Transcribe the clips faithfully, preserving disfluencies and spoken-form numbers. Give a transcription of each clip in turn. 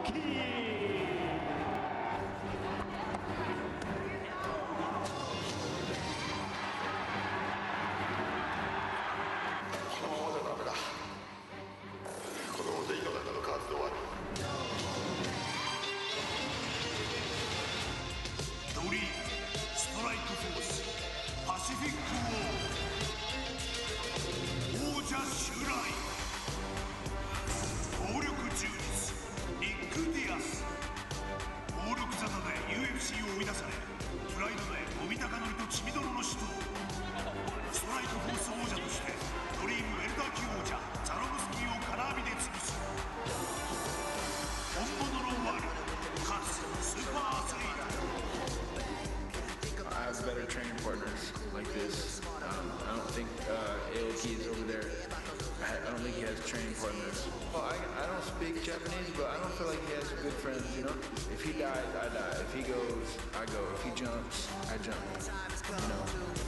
Better training partners like this. Um, I don't think uh, Aoki is over there. I, I don't think he has training partners. Well, I, I don't speak Japanese, but I don't feel like he has good friends, you know? If he dies, I die. If he goes, I go. If he jumps, I jump, you know?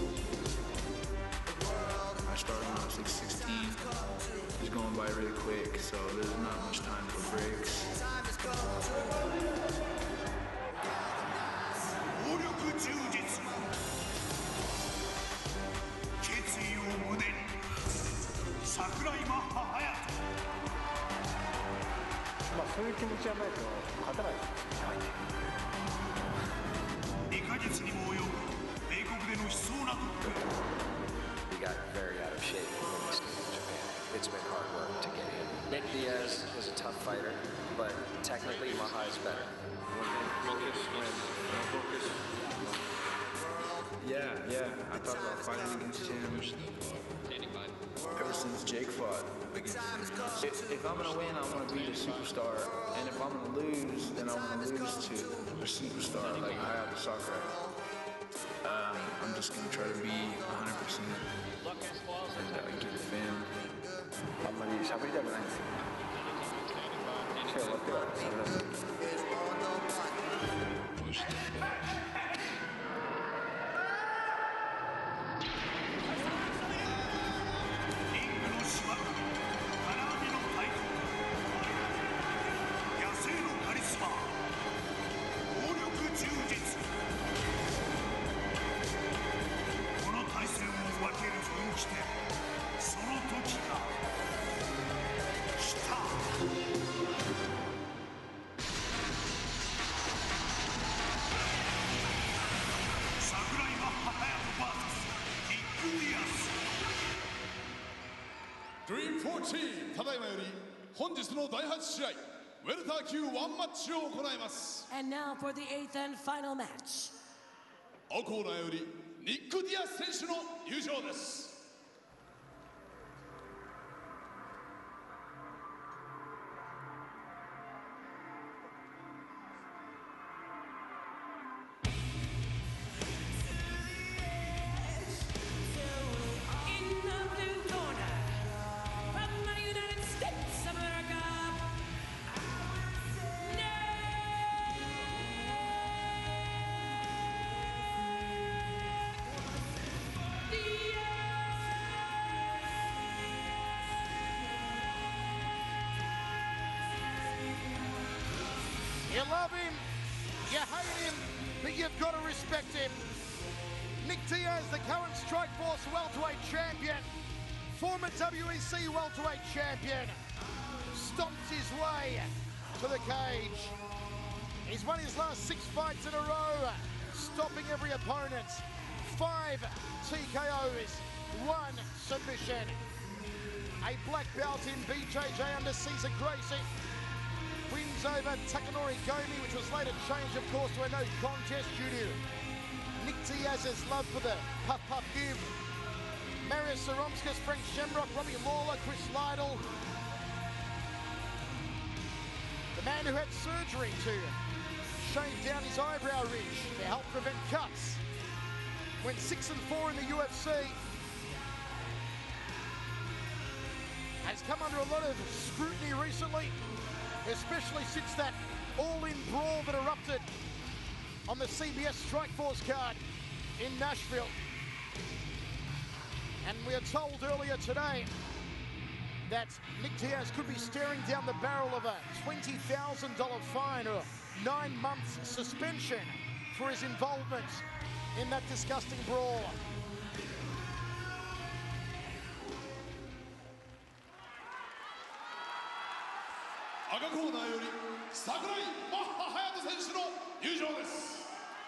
I started when I was like sixteen. It's going by really quick, so there's not much time for breaks. He got very out of shape when he stayed in Japan. It's been hard work to get him. Nick Diaz is a tough fighter, but technically Maha is better. Yeah, yeah. I thought about fighting against him ever since Jake fought against him. If, if I'm gonna win, I want to be the superstar, and if I'm gonna lose, then I want to lose to a superstar like Hayato Sakurai. Um, I'm just gonna try to be one hundred percent and uh, give the fam. あんまり喋りたくないんですよ。試合終わってから喋らせて。 ドリームフォーチーン、ただいまより本日のだいはち試合、ウェルター級ワンマッチを行います。 And now for the eighth and final match. 青コーナーよりニック・ディアス選手の入場です。 You love him, you hate him, but you've got to respect him. Nick Diaz, the current Strikeforce welterweight champion, former W E C welterweight champion, stomps his way to the cage. He's won his last six fights in a row, stopping every opponent. Five T K Os, one submission. A black belt in B J J under Cesar Gracie. Wins over Takanori Gomi, which was later changed, of course, to a no contest due to Nick Diaz's love for the puff puff give. Marius Saromskas, Frank Shamrock, Robbie Lawler, Chris Lytle. The man who had surgery to shave down his eyebrow ridge to help prevent cuts. Went six and four in the U F C. Has come under a lot of scrutiny recently, especially since that all-in brawl that erupted on the C B S Strikeforce card in Nashville. And we are told earlier today that Nick Diaz could be staring down the barrel of a twenty thousand dollar fine or nine months suspension for his involvement in that disgusting brawl. 赤コーナーより櫻井マッハ隼人選手の入場です。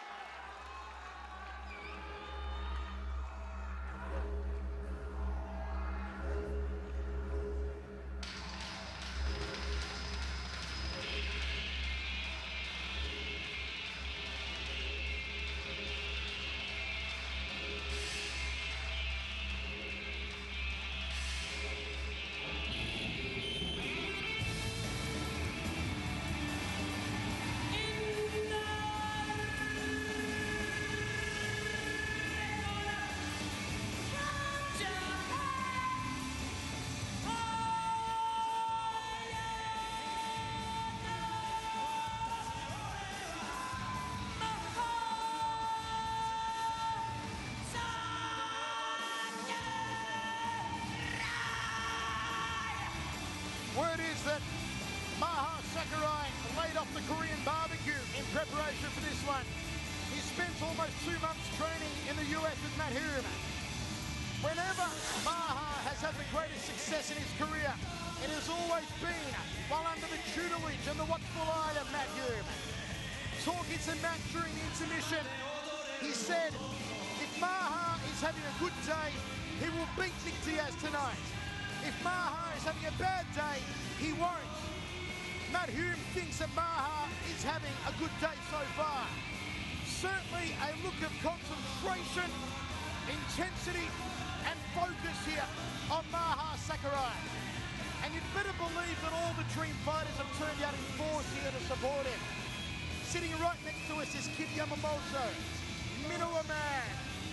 Word is that Maha Sakurai laid off the Korean barbecue in preparation for this one. He spent almost two months training in the U S with Matt Hume. Whenever Maha has had the greatest success in his career, it has always been while under the tutelage and the watchful eye of Matt Hume. Talking to Matt during the intermission, he said, if Maha is having a good day, he will beat Nick Diaz tonight. If Maha is having a bad day, he won't. Matt Hume thinks that Maha is having a good day so far. Certainly a look of concentration, intensity and focus here on Maha Sakurai. And you'd better believe that all the Dream Fighters have turned out in force here to support him. Sitting right next to us is Kid Yamamoto, Minowa Man.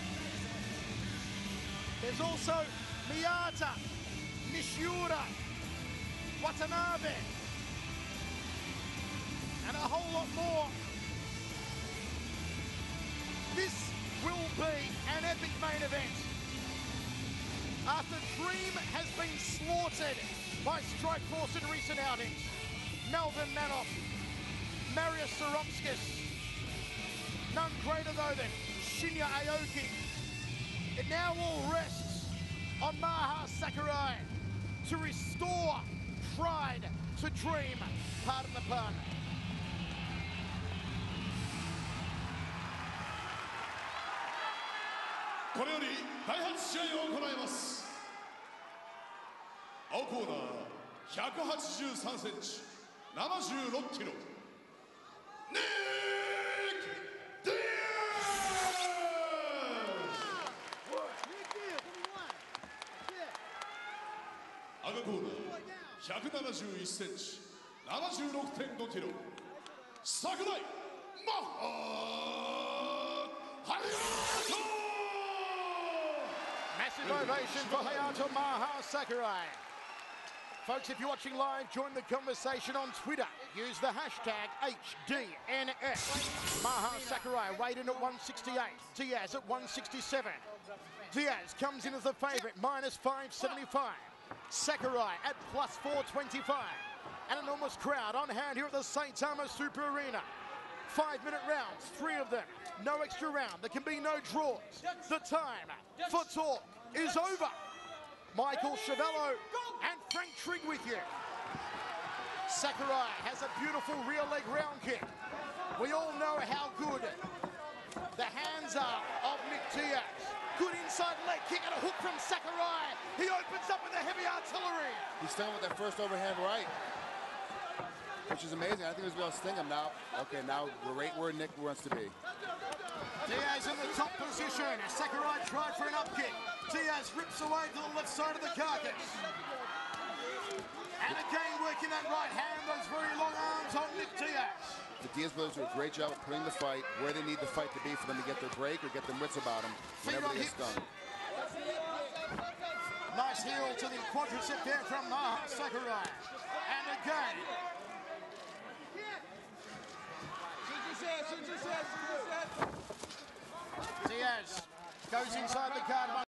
There's also Miyata, Nishiura, Watanabe, and a whole lot more. This will be an epic main event. After Dream has been slaughtered by Strikeforce in recent outings, Melvin Manoff, Marius Saromskis, none greater though than Shinya Aoki. It now all rests on Maha Sakurai to restore pride to Dream, pardon the pun. これよりだいはち試合を行います。青コーナーひゃくはちじゅうさんセンチ、ななじゅうろっキロ、ニック・ディアス。赤コーナーひゃくななじゅういちセンチ、ななじゅうろくてんごキロ、櫻井マッハ隼人。 Massive ovation for Hayato Maha Sakurai. Folks, if you're watching live, join the conversation on Twitter. Use the hashtag H D N S. Maha Sakurai weighed in at one sixty-eight. Diaz at one sixty-seven. Diaz comes in as the favourite, minus five seventy-five. Sakurai at plus four twenty-five. An enormous crowd on hand here at the Saitama Super Arena. Five-minute rounds, three of them. No extra round. There can be no draws. The time for talk is over. Michael Chavello and Frank Trigg with you. Sakurai has a beautiful rear leg round kick. We all know how good the hands are of Nick Diaz. Good inside leg kick and a hook from Sakurai. He opens up with the heavy artillery. He's stung with that first overhand right, which is amazing. I think he was going to sting him now. Okay, now we're right where Nick wants to be. Diaz in the top position. Sakurai tried for an up kick. Diaz rips away to the left side of the carcass. And again working that right hand, those very long arms on Nick Diaz. The Diaz brothers do a great job of putting the fight where they need the fight to be for them to get their break or get their wits about them whenever they get stung. Nice heel to the quadricep there from Maha Sakurai. And again. Diaz goes inside the guard.